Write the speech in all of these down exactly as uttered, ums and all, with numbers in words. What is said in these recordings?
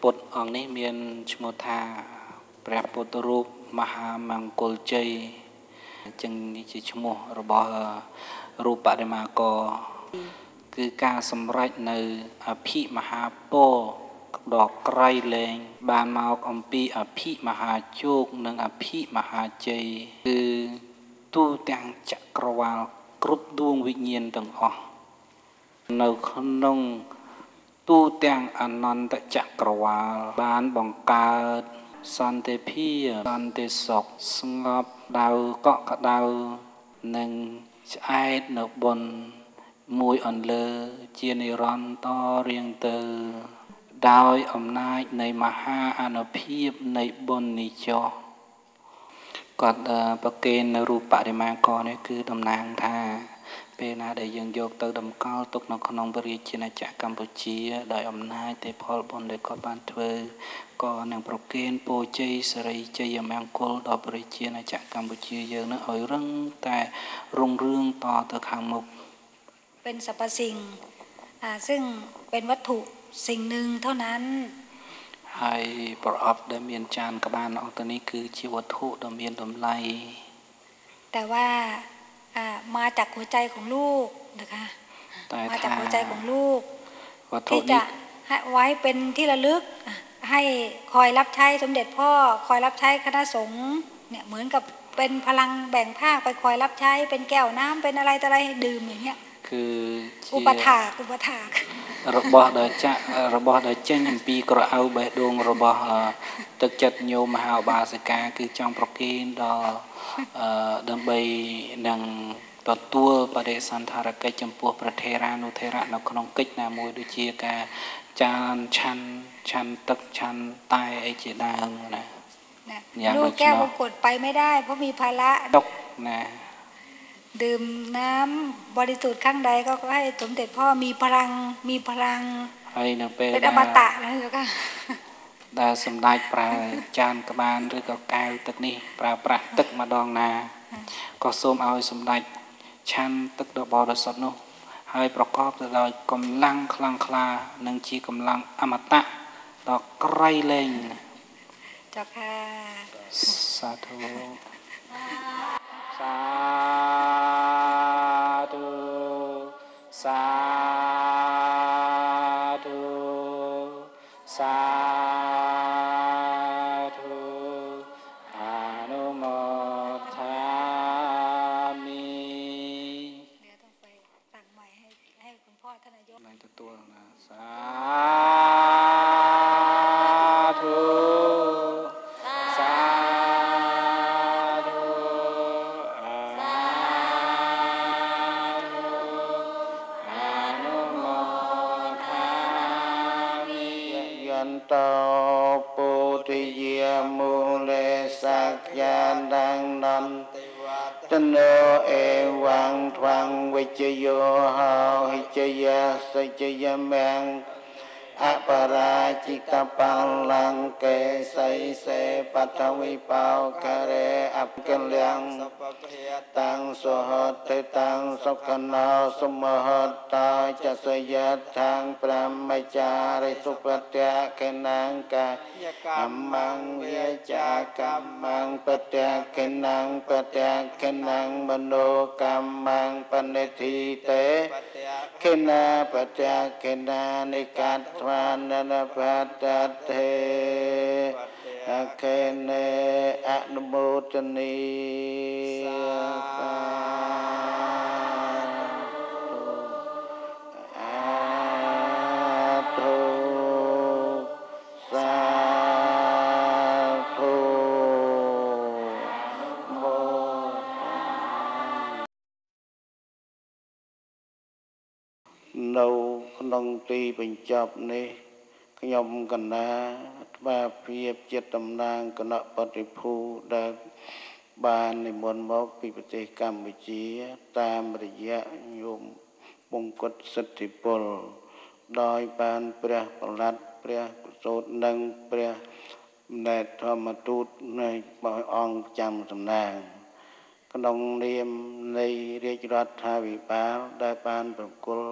ពុទ្ធអង្គនេះមានឈ្មោះថាព្រះពុទ្ធរូបមហាមង្គលជ័យចឹងនេះជាឈ្មោះរបស់រូបបដិមាករគឺការសម្រេចនៅអភិមហាពោធិ៍ដ៏ក្រៃលែងបានមកអំពីអភិមហាជោគនិងអភិមហាជ័យគឺទូទាំងចក្រវាលគ្រប់ដួងវិញ្ញាណទាំងអស់នៅក្នុងទូទាំងអនន្តចក្រវាលបានបង្កើតសន្តិភាពសន្តិសុខស្ងប់ដៅកក់ក្ដៅនិងឆ្អែតនៅបុណ្យមួយអន្លើជានិរន្តរ៍រៀងទៅដោយអំណាចនៃមហាអានុភាពនៃបុណ្យនេះចុះគាត់ប្រកេននៅរូបបដិមាករនេះគឺតំណាងថាពេលណាដែលយើងយកទៅតម្កល់ទុកនៅក្នុងព្រះរាជាណាចក្រកម្ពុជាដោយអំណាចទេផលបុណ្យដែលគាត់បានធ្វើក៏នឹងប្រកេនពរជ័យសិរីជ័យមង្គលដល់ព្រះរាជាណាចក្រកម្ពុជាយើងនឹងឲ្យរឹងតែរុងរឿងតទៅខាងមុខเป็นสรรพสิ่งอ่าซึ่งเป็นวัตถุสิ่งหนึ่งเท่านั้นហើយប្រអប់ដែលមានចានក្បាលអង្គទៅនេះគឺជាវត្ថុដ៏មានតម្លៃแต่ว่าอ่ามาจากหัวใจของลูกนะคะมาจากหัวใจของลูกที่จะให้ไว้เป็นที่ระลึกให้คอยรับใช้สมเด็จพ่อคอยรับใช้คณะสงฆ์เนี่ยเหมือนกับเป็นพลังแบ่งภาคไปคอยรับใช้เป็นแก้วน้ำเป็นอะไรต่ออะไรให้ดื่มอย่างเงี้ยคืออุปถากอุปถากរបស់ដែលចាក់របស់ដែលចេញអំពីក្រអៅបេះដូងរបស់ទឹកចិត្តញោមមហាឧបាសិកាគឺចង់ប្រគេនដល់ដើម្បីនឹងទទួលបដិសន្ធារកិច្ចចំពោះព្រះថេរានុថេរៈនៅក្នុងកិច្ចណាមួយដូចជាការចានឆាន់ឆាន់ទឹកឆាន់តែអីជាដើមណាลูกแก้วมงกุฎไปไม่ได้เพราะมีภาระนะดื่มน้ำบริสุทธิ์ข้างใดก็ให้สมเด็จพ่อมีพลังมีพลังហើយនៅពេលเป็นอมตะนะเจ้าค่ะដែលសម្ដេចប្រើចានក្បាលឬក៏កែវទឹកនេះប្រើប្រាស់ទឹកម្ដងណាក៏សូមឲ្យសម្ដេចឆាន់ទឹកដ៏បរិសុទ្ធនោះហើយប្រកបទៅដោយកម្លាំងខ្លាំងក្លានិងជាកម្លាំងអមតៈដ៏ក្រៃលែងเจ้าค่ะសាធុសាធុសាធុសាធុអនុមោทามิเดี๋ยวต้องไปสั่งใหม่ให้ให้คุณพ่อท่านนายกไม่ទទួលណាសាធុตปุติยมูเลสักยานังนันตโนเอวังทวังวิจโยหาหิจยาสัจยมังอปราจิตปัลลังเกสัยเสปัทวิปาวคเรอัปกัลยังตังสหัตตังสุขนาสมหัตตาจัสยัตถังปรามจาริสุปตะเกนังกายกัมมังเวจากัมมังปตะเกนังปตะเกนังมโนกัมมังปณิทิเตเกนาปตะเกนานิกัตวานันปัตตเตอเคเนอนุโมทนีสาธุสาธุโมនៅក្នុងទីបញ្ចប់នេះខ្ញុំកណាបាភាពចិត្តតំណាងគណៈបតិភូដែលបាននិមន្តមកពីប្រទេសកម្ពុជាតាមរយៈញោមបង្គត់សិទ្ធិពលដោយបានព្រះប្រឡាត់ព្រះកោតនិងព្រះណែតធម្មទូតនៃព្រះអង្គចាំតំណាងក្នុងនាមនៃរាជរដ្ឋាភិបាលដែលបានប្រគល់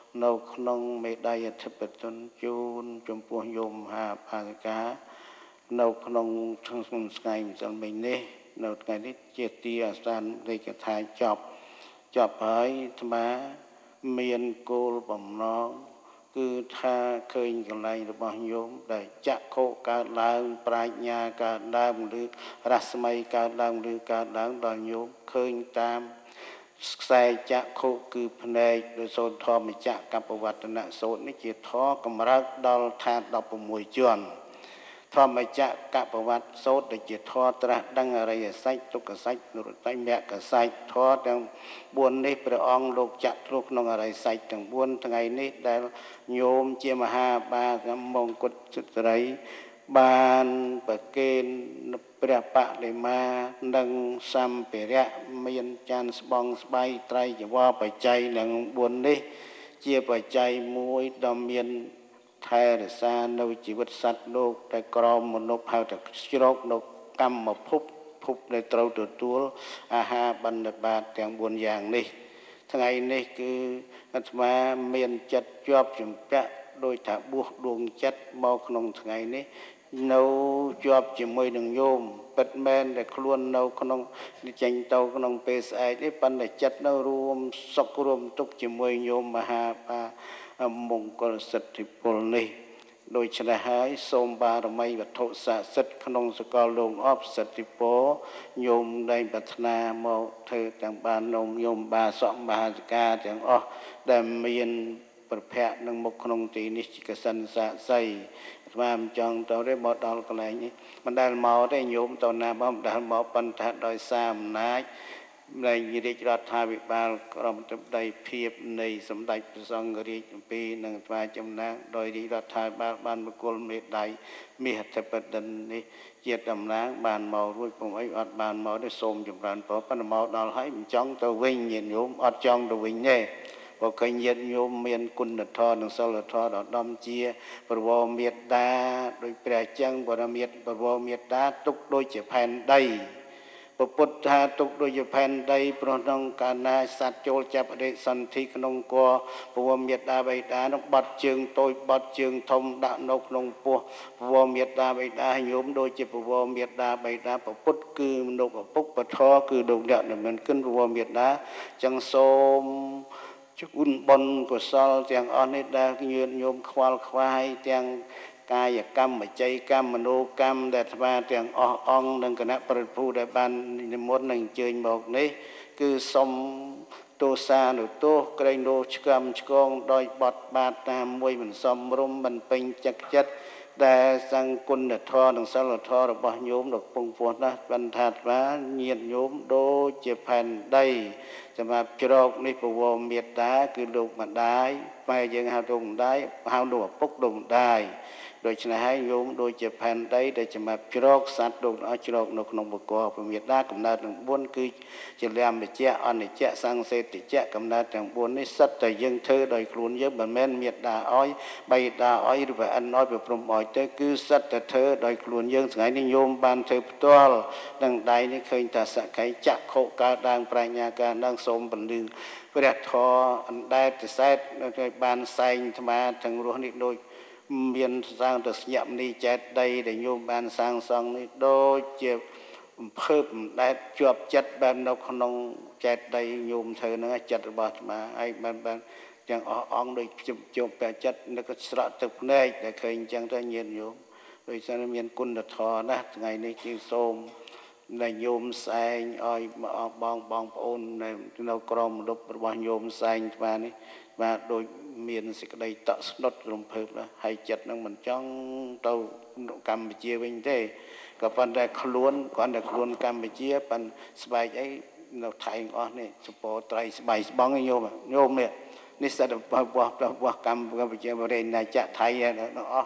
នៅក្នុងមេដាយអធិបតីជូនចំពោះញោមមហាបាសិកានៅក្នុងថ្ងៃម្សិលមិញនេះនៅថ្ងៃនេះជាទីអាសាននៃកថាចប់ចប់ហើយអាត្មាមានគោលបំណងគឺថាឃើញកន្លែងរបស់ញោមដែលចក្ខុកើតឡើងប្រាជ្ញាកើតឡើងឬរស្មីកើតឡើងឬកើតឡើងដល់ញោមឃើញតាមខ្សែចក្ខុគឺភ្នែកដោយសូត្រធម្មចក្រកបវត្តនៈសូត្រនេះជាធម៌កម្រើកដល់ឋានដប់៦ជាន់ធម្មចក្រកបវត្តសូត្រដែលជាធម៌ត្រាស់ដឹងអរិយសច្ចទុក្ខសច្ចនិរោធមគ្គសច្ចធម៌ទាំងបួននេះព្រះអង្គលោកចាក់ធ្លុះក្នុងអរិយសច្ចទាំងបួនថ្ងៃនេះដែលញោមជាមហាបាសមង្គលសិទ្ធិរីបានប្រគេនព្រះបដិមានិងសម្ភារៈមានចានស្បង់ស្បៃត្រៃចង្វរបច្ច័យនឹងបួននេះជាបច្ច័យមួយដ៏មានថែរក្សានៅជីវិតសត្វលោកតែក្រមមនុស្សហៅថាជ្រកនៅកម្មភពភពដែលត្រូវទទួលអាហារបណ្ឌបាតទាំងបួនយ៉ាងនេះថ្ងៃនេះគឺអាត្មាមានចិត្តជាប់ជំពាក់ដោយថាបួសដួងចិត្តមកក្នុងថ្ងៃនេះនៅជាប់ជាមួយនឹងញោមពិតមែនតែខ្លួននៅក្នុងចេញទៅក្នុងពេលស្អែកនេះប៉ុន្តែចិត្តនៅរួមសុខរួមទុក្ខជាមួយញោមមហាបាមង្គលសិទ្ធិពលនេះដូច្នេះហើយសូមបារមីវត្ថុស័ក្តិសិទ្ធិក្នុងសកលលោកអបសិទ្ធិពរញោមដែលប្រាថ្នាមកធ្វើទាំងបាននំញោមបាសកមហាសិកាទាំងអស់ដែលមានប្រភពនឹងមុខក្នុងទីនេះកសិនសាក់សីស្មាមិនចង់ទៅទេមកដល់កន្លែងនេះមិនដែលមកទេញោមទៅណាមកមិនដែលមកប៉ុន្តែដោយសារអំណាចនៃរាជរដ្ឋាភិបាលក្រមទឹកដីភាពនៃសម្ដេចព្រះសង្ឃរាជអំពីនឹងស្វាចំណាងដោយរាជរដ្ឋាភិបាលបានបកុលមេដៃមាសអធិបតីនេះជាតំណាងបានមករួចពុំអីអត់បានមកទេសូមចម្រើនពរប៉ុន្តែមកដល់ហើយមិនចង់ទៅវិញញាតិញោមអត់ចង់ទៅវិញទេបើឃើញញាតិញោមមានគុណធម៌និងសិលធម៌ដ៏ដំជាប្រវោមេត្តាដោយព្រះចឹងបរមេត្តាប្រវោមេត្តាទុកដូចជាផែនដីពុទ្ធថាទុកដូចជាផែនដីព្រោះក្នុងកាលណាសត្វចូលចាប់បដិសន្ធិក្នុងគរប្រវោមេត្តាបិតានឹងបាត់ជើងតូចបាត់ជើងធំដាក់នៅក្នុងពោះប្រវោមេត្តាបិតាញោមដូចជាប្រវោមេត្តាបិតាពុទ្ធគឺមនុស្សឪពុកពធគឺលោកអ្នកដែលមិនគិនប្រវោមេត្តាចឹងសូមជូនបុណ្យកុសលទាំងអស់នេះដែលញាតិញោមខ្វល់ខ្វាយទាំងកាយកម្មវចីកម្មមនោកម្មដែលអាត្មាទាំងអស់អង្គនិងគណៈប្រតិភូដែលបាននិមន្តនិងអញ្ជើញមកនេះគឺសូមទោសានុទោសក្រែងលោឆ្កំឆ្កងដោយបត់បាតតាមមួយមិនសមរម្យមិនពេញចិត្តចិត្តដែលសង្ឃគុណធម៌និងសិលធម៌របស់ញោមលោកពងពោះណាស់បន្ថាថ្វាញាតិញោមដូចជាផែនដីសម្រាប់ជ្រកនេះពវមេត្តាគឺលោកម្ដាយម៉ែយើងហៅលោកម្ដាយហៅលោកឪពុកលោកម្ដាយដូច្នេះហើយញោមដូចជាផែនដីដែលសម្រាប់ជ្រកសត្វលោកអស់ជ្រកនៅក្នុងបកកពមេត្តាកំណើតទាំងបួនគឺជាលំវិជ្ជៈអនិច្ចៈសង្សេតិច្ចៈកំណើតទាំងបួននេះសិតតែយើងធ្វើដោយខ្លួនយើងមិនមែនមេត្តាអោយបៃតាអោយឬប្រអិនអោយប្រព្រំអោយទៅគឺសិតតែធ្វើដោយខ្លួនយើងថ្ងៃនេះញោមបានធ្វើផ្ទាល់នឹងដៃនេះឃើញថាសក្កៃចក្ខុកើតឡើងប្រាជ្ញាកើតឡើងសូមពលឺព្រះធម៌អណ្ដែតទសែតដោយបានសែងអាត្មាទាំងរស់នេះដូចមានសាងទៅស្ញាប់នេះចេតដីដែលញោមបានសាងសង់នេះដូចជាអំភើបអណ្ដែតជាប់ចិត្តបែបនៅក្នុងចេតដីញោមធ្វើហ្នឹងចិត្តរបស់អាត្មាហើយបានបានទាំងអស់អង្គដូចជាប់ពាក់ចិត្តនៅក៏ស្រក់ទឹកភ្នែកដែលឃើញអញ្ចឹងទៅញាតិញោមដោយសារមានគុណធម៌ណាស់ថ្ងៃនេះជាសូមដែលញោមសែងឲ្យបងបងប្អូននៅក្រមលុបរបស់ញោមសែងស្វានេះបាទដូចមានសេចក្តីតក់ស្លុតរំភើបណាស់ហើយចិត្តនឹងមិនចង់ទៅកម្ពុជាវិញទេក៏ប៉ុន្តែខ្លួនគ្រាន់តែខ្លួនកម្ពុជាប៉ិនស្បែកអីនៅថៃអស់នេះសពត្រីស្បៃស្បង់ញោមញោមនេះនេះសិតរបស់របស់កម្ពុជាបរិញ្ញាចៈថៃអស់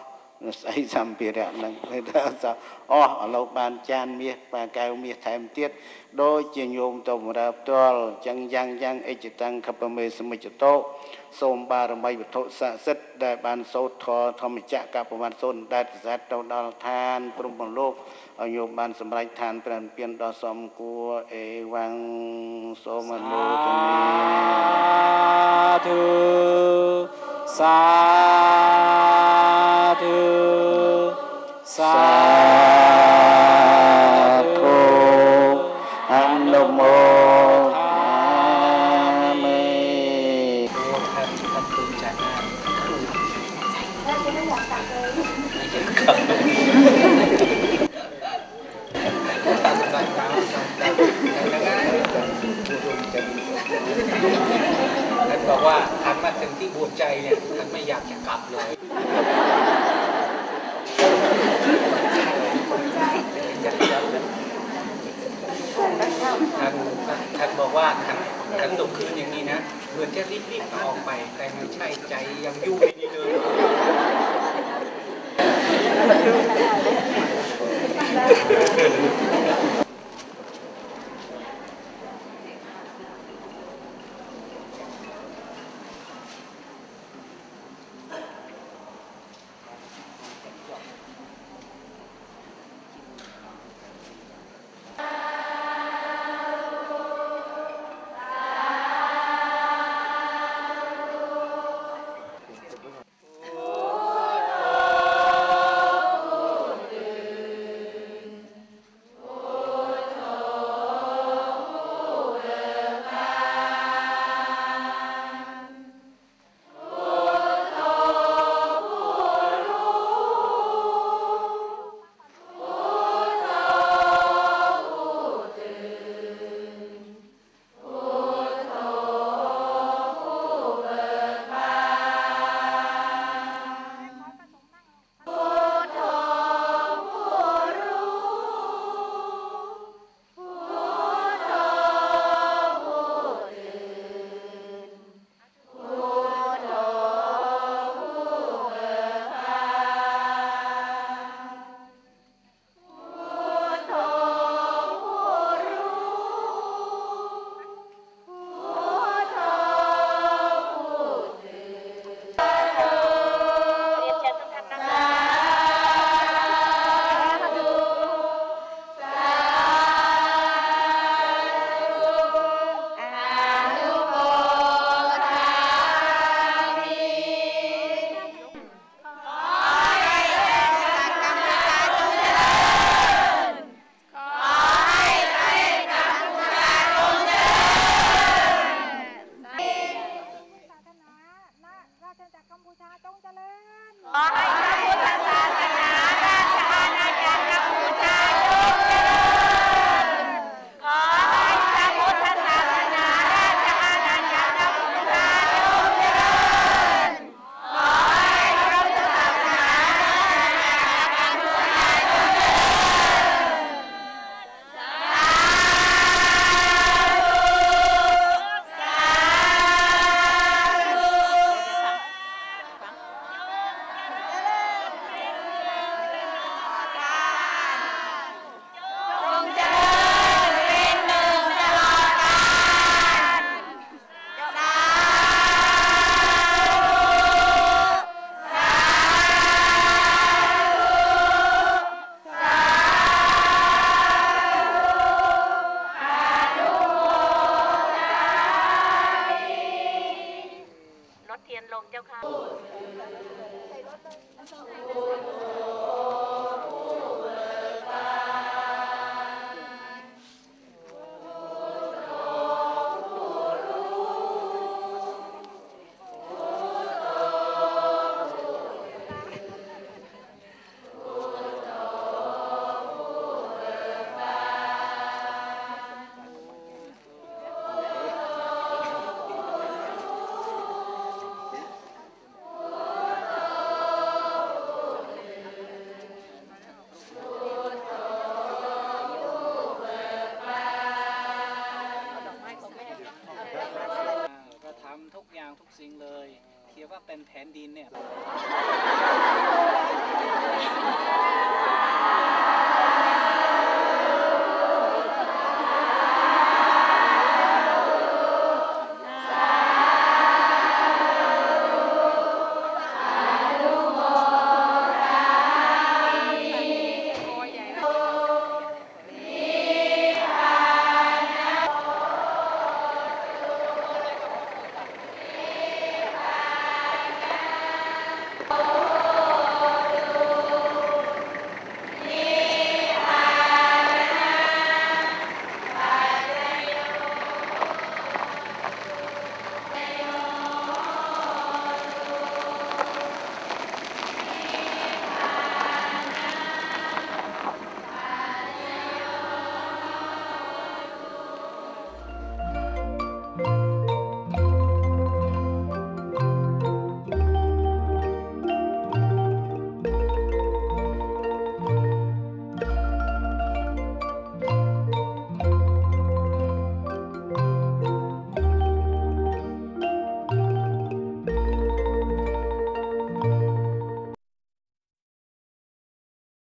ไอ้สัมภาระนั่งเลยถ้าจะอ๋อเราบานจานเมียปลาแก้วเมียแถมเตี้ยโดยเจียโยมตมราบตัวจังยังยังเอจิตังขับเมสมิจโตสมบารมีบุตรสะสิทธิ์ได้บานโสทอธรรมจักกับประมาณสนได้สัตว์ดาวทานปรุงบนโลกเอาโยมบานสมัยทานเป็นเปลี่ยนดอสมกัวเอวังโสมโนตนีธุสาธุสาธุอนุโมทามิท่านท่านตื่นใจมากแล้วจะไม่อยากกลับเลยไม่อยากกลับท่านบอกว่าท่านมาถึงที่บวชใจเนี่ยท่านไม่อยากจะกลับเลยท่านท่านบอกว่าท่านท่านตกคืนอย่างนี้นะเหมือนจะรีบๆออกไปแต่ไม่ใช่ใจยังยุ่งในนี้เลยทุกอย่างทุกสิ่งเลยเทียบว่าเป็นแผ่นดินเนี่ย